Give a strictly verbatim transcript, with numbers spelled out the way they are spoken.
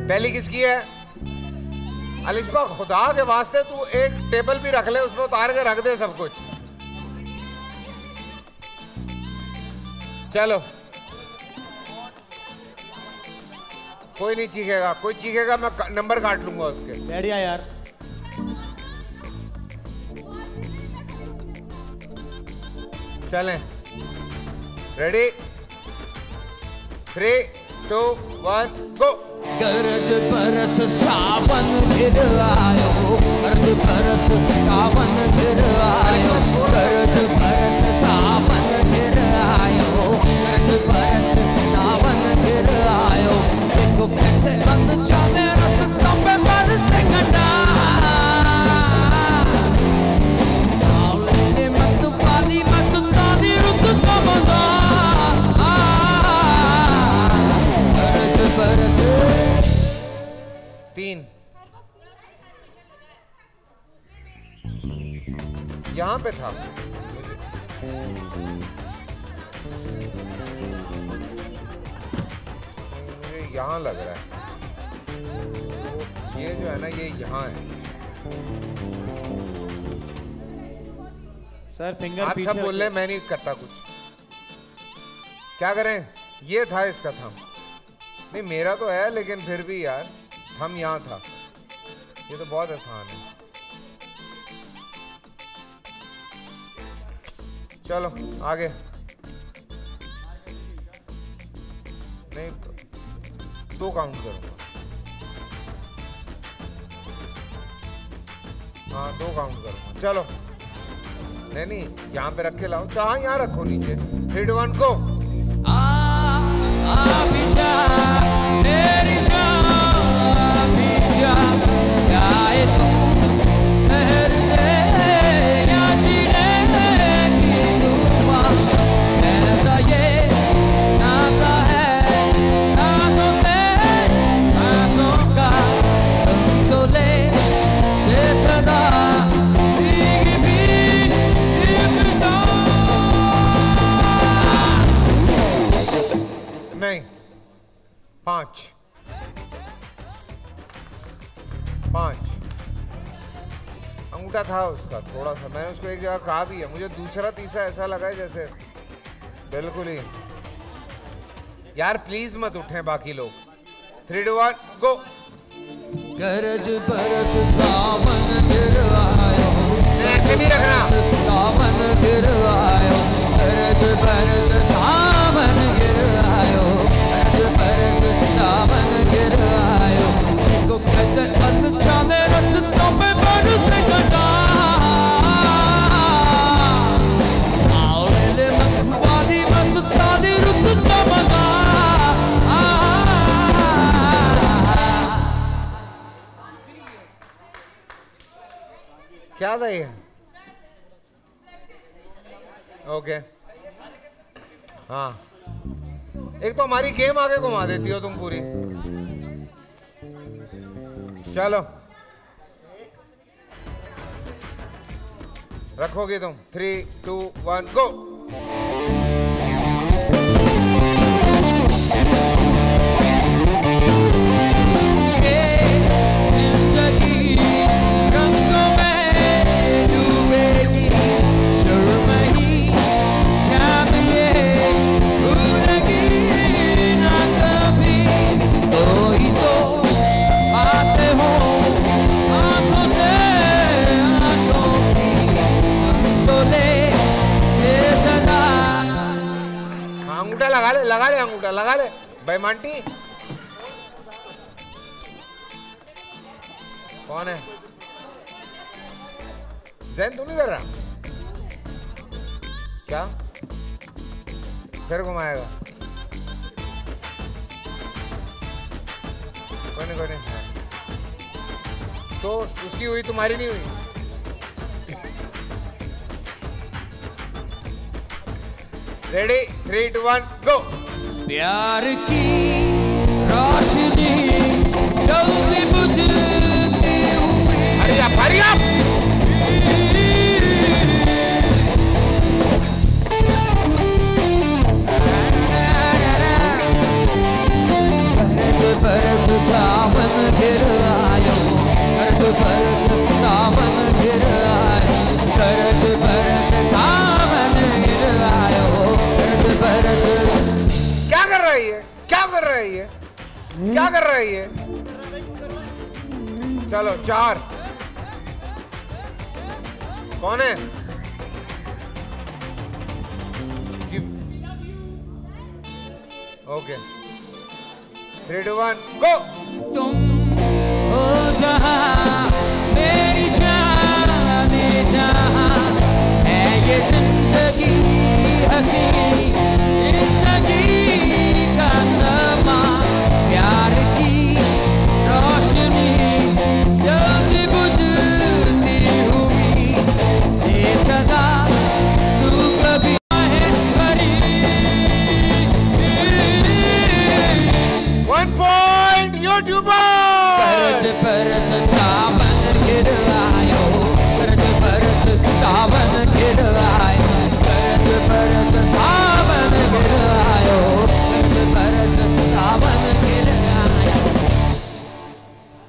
पहली किसकी है? अलिशा, खुदा के वास्ते तू एक टेबल भी रख ले, उसमें उतार के रख दे सब कुछ। चलो, कोई नहीं चीखेगा, कोई चीखेगा मैं नंबर काट लूंगा उसके। बैठिया यार। चलें, ready, three two one go. गरज बरस सावन गिर आयो, गरज बरस सावन गिर आयो, गरज बरस सावन गिर आयो, गरज बरस सावन गिर आयो। देखो कैसे बंद जाने रस्तों पे बरसे घटा, औले मत पानी मस्तानी रुत का मजा। गरज बरस तीन, यहां पे था। मुझे यहां लग रहा है, तो ये जो है ना, ये यहां है। सर फिंगर आप पीछे सब बोल रहे, मैं नहीं करता कुछ। क्या करें? ये था इसका थम। नहीं मेरा तो है, लेकिन फिर भी यार हम यहाँ था। ये तो बहुत आसान है। चलो आगे। नहीं, दो काउंट करूंगा। हाँ, दो काउंट करूंगा। चलो, नहीं नहीं, यहाँ पे रख के लाओ। चाहे यहाँ रखो नीचे। थ्री टू वन को। आ आ बिजा तेरी जान बिजा, क्या है तू ठहरने या जीने की दुआ। ऐसा ये नाता है सांसों से सांसों का, संतुले दे सदा भीगी भीगी इंतजार। नहीं, पांच पांच अंगूठा था उसका थोड़ा सा। मैंने उसको एक जगह कहा भी है। मुझे दूसरा तीसरा ऐसा लगा है जैसे बिल्कुल ही। यार प्लीज मत उठें बाकी लोग। Three two one go. गरज बरस सावन गिर आयो, ऐसे नहीं रखना। सावन गिर आयो, गरज बरस सावन गिर आयो, गरज बरस सावन गिर आयो। देखो कैसे अनजाने रस्तों पे बरसे घटा, औले मन वाली मस्तानी रुत का मजा। क्या था ये? ओके, हाँ। एक तो हमारी गेम आगे घुमा देती हो तुम पूरी। चलो रखोगे तुम। Three two one go. लगा ले लगा ले अंगूठा लगा ले बेईमानटी। कौन है? जैन तू नहीं कर रहा क्या? फिर घुमाएगा। कोई नहीं कोई नहीं। तो उसकी हुई, तुम्हारी नहीं हुई। Ready, three two one go. प्यार की रोशनी जल्दी बुझती हुई, हरी अप हरी अप। बरस सावन क्या कर रहा है ये? क्या कर रहा है ये? चलो चार। कौन है? Okay, three two one go. तुम हो जहां मेरी जाने जहां है ये जिंदगी हंसी जिंदगी का समा प्यार की रोशनी जल्दी बुझती हुई ये सदा तू कभी वन पॉइंट यूट्यूबर। कर्ज बरस सावन गिर आयो, कर्ज बरस सावन गिर आयो, कर्ज बरस